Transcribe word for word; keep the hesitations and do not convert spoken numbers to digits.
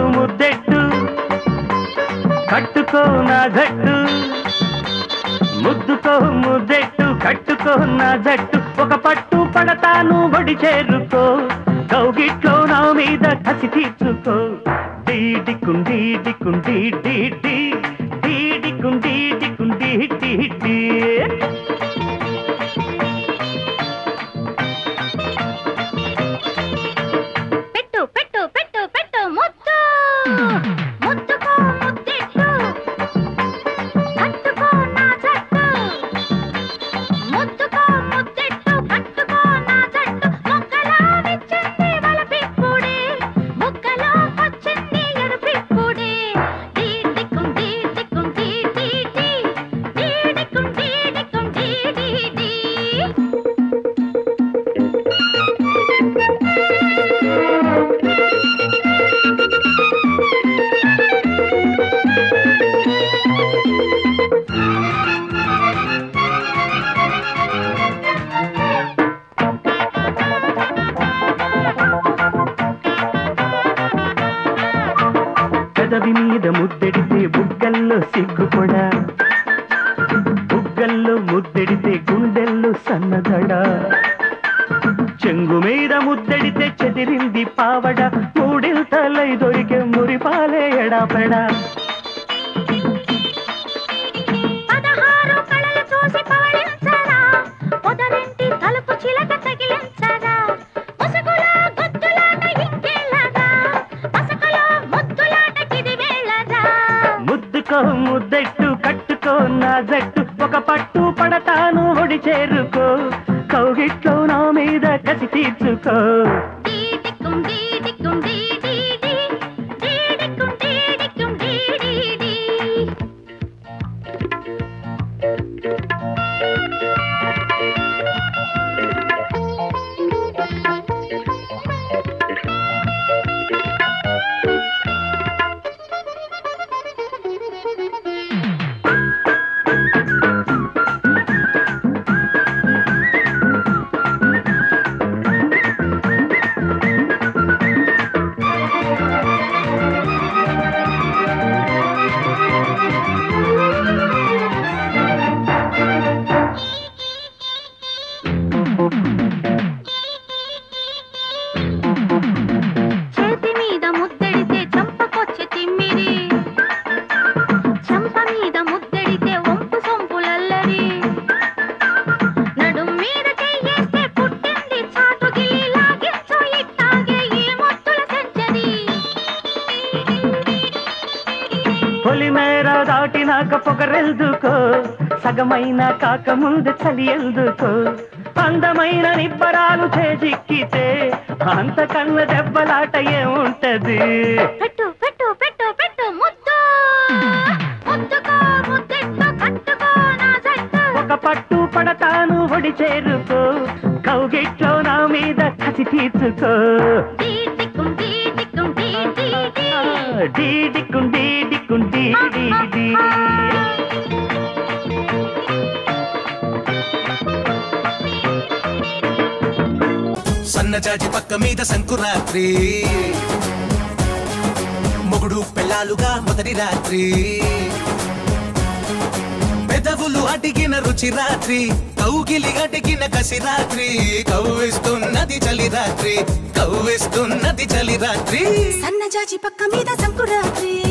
ముద్దెట్టు కట్టుకో నా జట్టు ముద్దుకో ముద్దెట్టు కట్టుకో నా జట్టు ఒక పట్టు పడతాను బడి చేరుకో కౌగిట్లో నా మీద కసి తీర్చుకో డీడికుండి డికుండి డీడి డీడికుండి డికుండి డీడి పెట్టు పెట్టు పెట్టు పెట్టు ముద్దు ముద్దుకో ముద్దెట్టు కట్టుకో నా జట్టు ముద్దుకో ముద్దెట్టు కట్టుకో నా జట్టు మొక్కలా విచ్చింది వలపిప్పుడే ముక్కలో వచ్చింది ఎరుపిప్పుడే డీడికుం డీడికుం డీడి డీడికుం డీడికుం డీడి పెదవి మీద ముద్దెడితే బుగ్గల్లో సిగ్గుపడా బుగ్గల్లో ముద్దెడితే గుండెల్లో సన్నదడ చెంగు మీద ముద్దెడితే చెదిరింది పావడ మూడింతలై దొరికే మురిపాలే ఎడాపెడా పదహారు కళలు చూసి పవళించరా పొదరింటి తలుపు చిలక తగిలించరా ముసుగులో గుద్దులాట ఇంకెళ్ళగా పసకలో ముద్దులాటకిది వెళ్ళరా ముద్దుకో ముద్దెట్టు కట్టుకో నా జట్టు ఒక పట్టు పడతాను ఒడి చేరుకో కౌగిట్లో నా మీద కసి తీర్చుకో డీడికుం డీడికుం డీడి డీడికుం డీడికుం డీడి చేతి మీద ముద్దెడితే చంపకొచ్చి తిమ్మిరి చంప మీద ముద్దెడితే వంపు సొంపులల్లరి నడుం మీద చెయ్యేస్తే పుట్టింది చాటుకి లాగించు ఇట్టాగే ఈ ముద్దుల సెంచరీ పొలిమేర దాటినాక పొగరెల్దుకో సగమైన కాక ముందు చలి ఎల్దుకో అందమైన నిబ్బరాలు చేజిక్కితే అంతకన్న దెబ్బలాట ఏముంటది పెట్టు పెట్టు పెట్టు పెట్టు ముద్దు ముద్దుకో ముద్దెట్టు కట్టుకో నా జట్టు ఒక పట్టు పడతాను ఒడి చేరుకో కౌగిట్లో నా మీద కసి తీర్చుకో డీడికుం డీడికుం డీడి డీడికుం డీడికుం డీడి సన్నజాజి పక్క మీద సంకురాత్రి మొగుడు పెళ్ళాలుగా మొదటి రాత్రి పెదవులు అడిగిన రుచి రాత్రి కౌగిలి అడిగిన కసి రాత్రి కవ్విస్తున్నది చలి రాత్రి కవ్విస్తున్నది చలి రాత్రి సన్నజాజి పక్క మీద సంకురాత్రి